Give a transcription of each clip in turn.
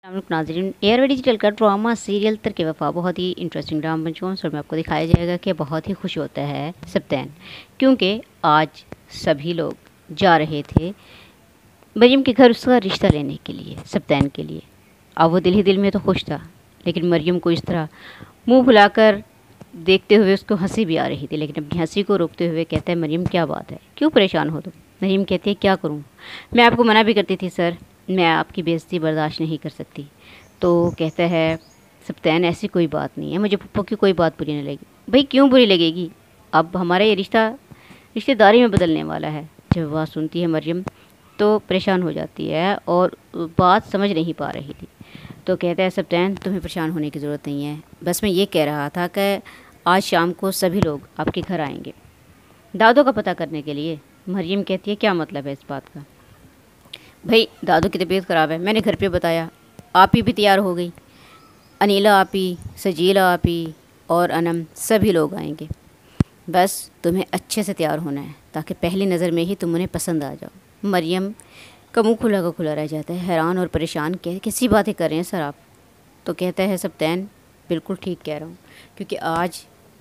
नाज़रीन, ARY digital का drama serial Tarke Wafa बहुत ही इंटरेस्टिंग ड्रामा बन चुका है और में आपको दिखाया जाएगा कि बहुत ही खुश होता है सप्तैन, क्योंकि आज सभी लोग जा रहे थे मरियम के घर उसका रिश्ता लेने के लिए, सप्तैन के लिए। अब वो दिल ही दिल में तो खुश था, लेकिन मरियम को इस तरह मुंह फुलाकर देखते हुए उसको हंसी भी आ रही थी, लेकिन अपनी हंसी को रोकते हुए कहता है, मरियम क्या बात है, क्यों परेशान हो तुम? मरियम कहती है, क्या करूँ, मैं आपको मना भी करती थी सर, मैं आपकी बेइज्जती बर्दाश्त नहीं कर सकती। तो कहता है सप्तैन, ऐसी कोई बात नहीं है, मुझे पप्पू की कोई बात बुरी नहीं लगेगी। भाई क्यों बुरी लगेगी, अब हमारा ये रिश्ता रिश्तेदारी में बदलने वाला है। जब वह सुनती है मरियम तो परेशान हो जाती है और बात समझ नहीं पा रही थी। तो कहता है सप्तैन, तुम्हें परेशान होने की ज़रूरत नहीं है, बस मैं ये कह रहा था कि आज शाम को सभी लोग आपके घर आएंगे दादू का पता करने के लिए। मरियम कहती है, क्या मतलब है इस बात का? भाई दादू की तबीयत ख़राब है, मैंने घर पे बताया, आप ही भी तैयार हो गई, अनीला आपी, सजीला आपी और अनम सभी लोग आएंगे। बस तुम्हें अच्छे से तैयार होना है ताकि पहली नज़र में ही तुम उन्हें पसंद आ जाओ। मरियम का मुँह खुला का खुला रह जाता है, हैरान और परेशान, कैसी बातें कर रहे हैं सर आप? तो कहता है सप्तैन, बिल्कुल ठीक कह रहा हूँ, क्योंकि आज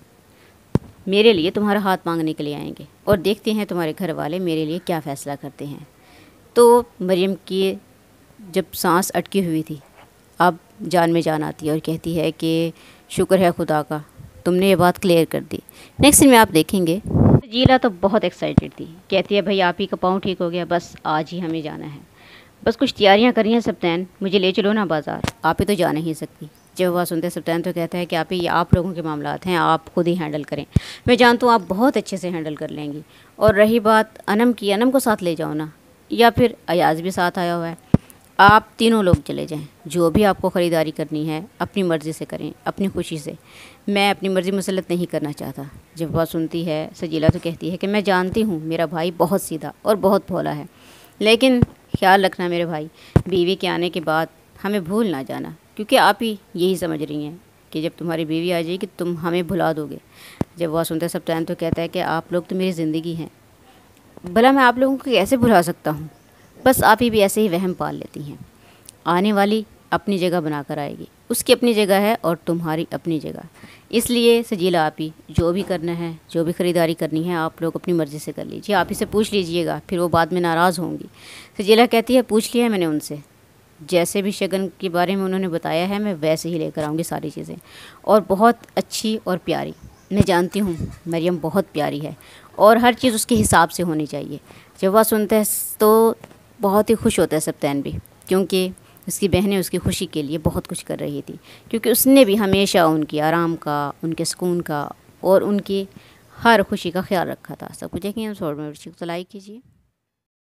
मेरे लिए तुम्हारा हाथ मांगने के लिए आएंगे और देखते हैं तुम्हारे घर वाले मेरे लिए क्या फ़ैसला करते हैं। तो मरियम की जब सांस अटकी हुई थी, अब जान में जान आती है और कहती है कि शुक्र है खुदा का, तुमने ये बात क्लियर कर दी। नेक्स्ट सीन में आप देखेंगे जीला तो बहुत एक्साइटेड थी, कहती है भाई आप ही का पाँव ठीक हो गया, बस आज ही हमें जाना है, बस कुछ तैयारियां करी हैं सप्तैन, मुझे ले चलो ना बाज़ार, आप ही तो जा नहीं सकती। जब वह सुनते सप्तैन तो कहता है कि आप ही, ये आप लोगों के मामलात हैं, आप खुद ही हैंडल करें, मैं जानता हूँ आप बहुत अच्छे से हैंडल कर लेंगी। और रही बात अनम की, अनम को साथ ले जाओ ना, या फिर अयाज़ भी साथ आया हुआ है, आप तीनों लोग चले जाएं, जो भी आपको ख़रीदारी करनी है अपनी मर्ज़ी से करें, अपनी खुशी से, मैं अपनी मर्ज़ी मुसलत नहीं करना चाहता। जब वह सुनती है सजीला तो कहती है कि मैं जानती हूँ मेरा भाई बहुत सीधा और बहुत भोला है, लेकिन ख्याल रखना मेरे भाई, बीवी के आने के बाद हमें भूल ना जाना, क्योंकि आप ही यही समझ रही हैं कि जब तुम्हारी बीवी आ जाएगी तुम हमें भुला दोगे। जब वह सुनते सप्तैन तो कहता है कि आप लोग तो मेरी ज़िंदगी हैं, भला मैं आप लोगों को कैसे भुला सकता हूँ? बस आप ही भी ऐसे ही वहम पाल लेती हैं। आने वाली अपनी जगह बनाकर आएगी, उसकी अपनी जगह है और तुम्हारी अपनी जगह, इसलिए सजीला आप ही जो भी करना है, जो भी ख़रीदारी करनी है, आप लोग अपनी मर्ज़ी से कर लीजिए, आप ही से पूछ लीजिएगा, फिर वो बाद में नाराज़ होंगी। सजीला कहती है, पूछ लिया है मैंने उनसे, जैसे भी शगन के बारे में उन्होंने बताया है मैं वैसे ही लेकर आऊँगी सारी चीज़ें, और बहुत अच्छी और प्यारी, मैं जानती हूँ मरियम बहुत प्यारी है और हर चीज़ उसके हिसाब से होनी चाहिए। जब वह सुनते हैं तो बहुत ही खुश होता है सप्तैन भी, क्योंकि उसकी बहनें उसकी खुशी के लिए बहुत कुछ कर रही थी, क्योंकि उसने भी हमेशा उनकी आराम का, उनके सुकून का और उनकी हर खुशी का ख्याल रखा था। सब कुछ देखें, शॉर्ट में तो लाइक कीजिए।